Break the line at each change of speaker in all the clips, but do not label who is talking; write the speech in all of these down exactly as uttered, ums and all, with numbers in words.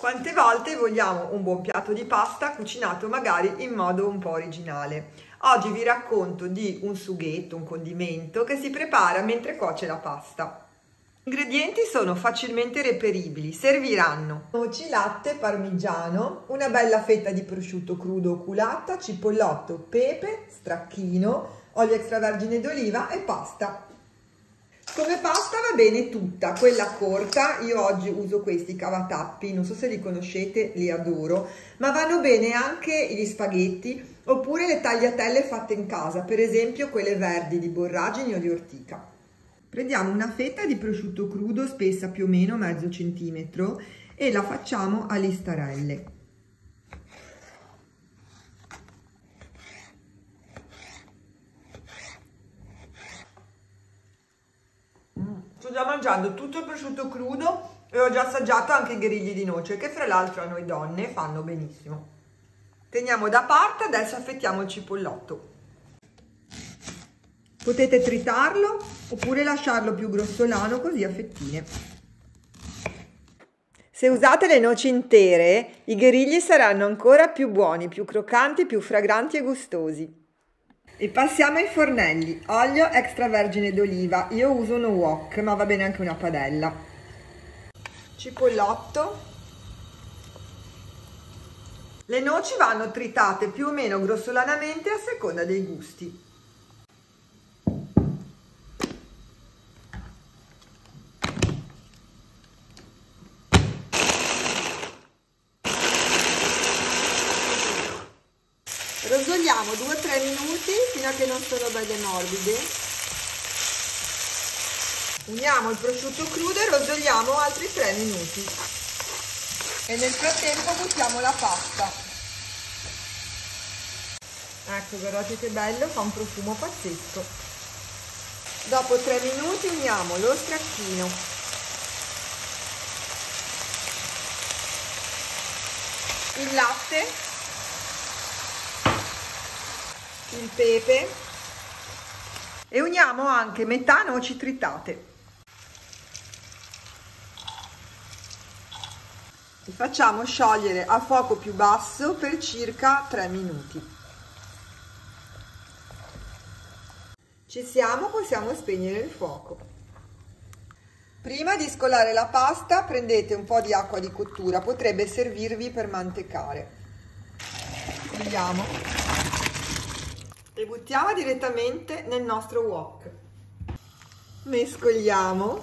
Quante volte vogliamo un buon piatto di pasta cucinato magari in modo un po' originale? Oggi vi racconto di un sughetto, un condimento che si prepara mentre cuoce la pasta. Gli ingredienti sono facilmente reperibili, serviranno noci, latte, parmigiano, una bella fetta di prosciutto crudo oculata, cipollotto, pepe, stracchino, olio extravergine d'oliva e pasta. Come pasta va bene tutta, quella corta, io oggi uso questi cavatappi, non so se li conoscete, li adoro, ma vanno bene anche gli spaghetti oppure le tagliatelle fatte in casa, per esempio quelle verdi di borragini o di ortica. Prendiamo una fetta di prosciutto crudo spessa più o meno mezzo centimetro e la facciamo a listarelle. Sto già mangiando tutto il prosciutto crudo e ho già assaggiato anche i grigli di noce che fra l'altro a noi donne fanno benissimo. Teniamo da parte, adesso affettiamo il cipollotto. Potete tritarlo oppure lasciarlo più grossolano così a fettine. Se usate le noci intere, i grigli saranno ancora più buoni, più croccanti, più fragranti e gustosi. E passiamo ai fornelli. Olio extravergine d'oliva, io uso uno wok, ma va bene anche una padella. Cipollotto. Le noci vanno tritate più o meno grossolanamente a seconda dei gusti. Rosoliamo due o tre minuti fino a che non sono belle morbide. Uniamo il prosciutto crudo e rosoliamo altri tre minuti. E nel frattempo buttiamo la pasta. Ecco, guardate che bello, fa un profumo pazzesco. Dopo tre minuti uniamo lo stracchino, il latte, il pepe e uniamo anche metà noci tritate. E facciamo sciogliere a fuoco più basso per circa tre minuti. Ci siamo, possiamo spegnere il fuoco. Prima di scolare la pasta prendete un po' di acqua di cottura, potrebbe servirvi per mantecare. Togliamo e buttiamo direttamente nel nostro wok. Mescoliamo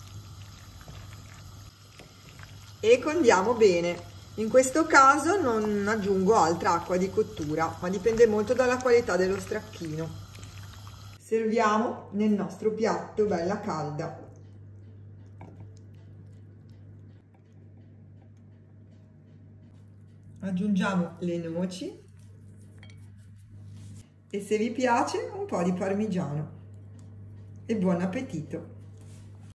e condiamo bene. In questo caso non aggiungo altra acqua di cottura, ma dipende molto dalla qualità dello stracchino. Serviamo nel nostro piatto bella calda. Aggiungiamo le noci e se vi piace un po' di parmigiano e buon appetito!